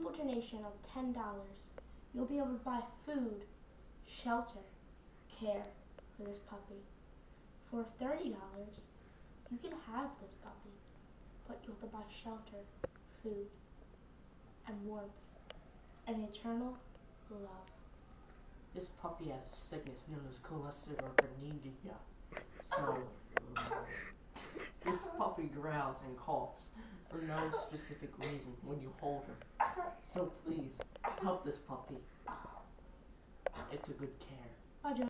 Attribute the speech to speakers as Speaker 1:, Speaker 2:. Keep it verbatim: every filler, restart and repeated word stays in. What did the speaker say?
Speaker 1: simple donation of ten dollars, you'll be able to buy food, shelter, care for this puppy. For thirty dollars, you can have this puppy, but you'll have to buy shelter, food, and warmth, and eternal love.
Speaker 2: This puppy has a sickness known as cholesterol. So, this puppy growls and coughs for no specific reason when you hold her. So please, help this puppy. It's a good care.
Speaker 1: Bye, Joe.